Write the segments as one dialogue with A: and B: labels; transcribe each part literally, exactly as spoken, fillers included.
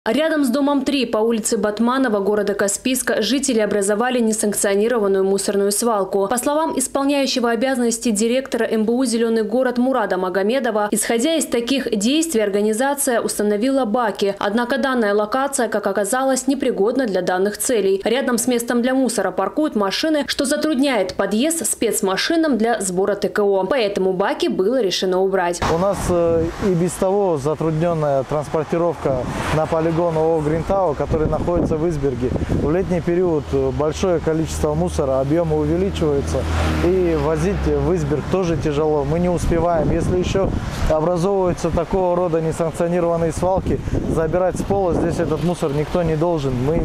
A: Рядом с домом три по улице Батманова города Каспийска жители образовали несанкционированную мусорную свалку. По словам исполняющего обязанности директора эм бэ у «Зеленый город» Мурада Магомедова, исходя из таких действий, организация установила баки. Однако данная локация, как оказалось, непригодна для данных целей. Рядом с местом для мусора паркуют машины, что затрудняет подъезд спецмашинам для сбора тэ ка о. Поэтому баки было решено убрать.
B: У нас и без того затрудненная транспортировка на полигон ООО «Гринтау», который находится в Изберге. В летний период большое количество мусора, объемы увеличиваются, и возить в Изберг тоже тяжело, мы не успеваем. Если еще образовываются такого рода несанкционированные свалки, забирать с пола здесь этот мусор никто не должен. Мы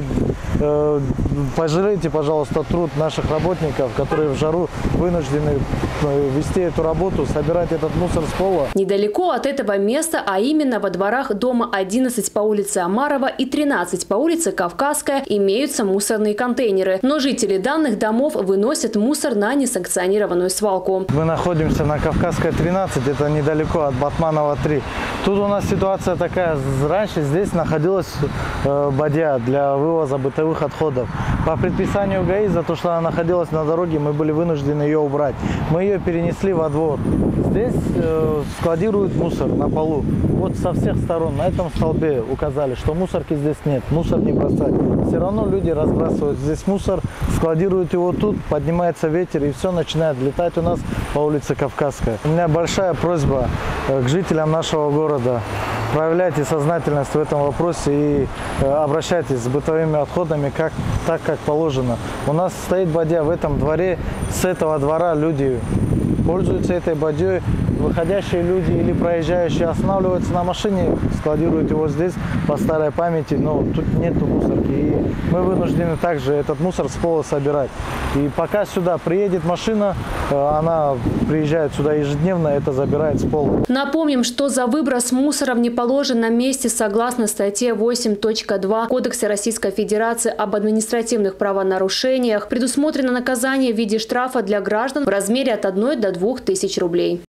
B: э, пожалейте, пожалуйста, труд наших работников, которые в жару вынуждены вести эту работу, собирать этот мусор с пола.
A: Недалеко от этого места, а именно во дворах дома одиннадцать по улице Амарова и тринадцать по улице Кавказская, имеются мусорные контейнеры. Но жители данных домов выносят мусор на несанкционированную свалку.
B: Мы находимся на Кавказской тринадцать, это недалеко от Батманова три. Тут у нас ситуация такая, раньше здесь находилась э, бадья для вывоза бытовых отходов. По предписанию ГАИ, за то, что она находилась на дороге, мы были вынуждены ее убрать. Мы ее перенесли во двор. Здесь э, складируют мусор на полу. Вот со всех сторон на этом столбе указали, что мусорки здесь нет, мусор не бросать. Все равно люди разбрасывают здесь мусор, складируют его тут, поднимается ветер, и все начинает летать у нас по улице Кавказская. У меня большая просьба к жителям нашего города. Проявляйте сознательность в этом вопросе и обращайтесь с бытовыми отходами как, так, как положено. У нас стоит бадья в этом дворе, с этого двора люди пользуются этой бадьей. Выходящие люди или проезжающие останавливаются на машине, складируют его здесь по старой памяти, но тут нету мусорки. И мы вынуждены также этот мусор с пола собирать. И пока сюда приедет машина, она приезжает сюда ежедневно, это забирает с пола.
A: Напомним, что за выброс мусора в неположенном месте согласно статье восемь точка два Кодекса Российской Федерации об административных правонарушениях предусмотрено наказание в виде штрафа для граждан в размере от одной до двух тысяч рублей.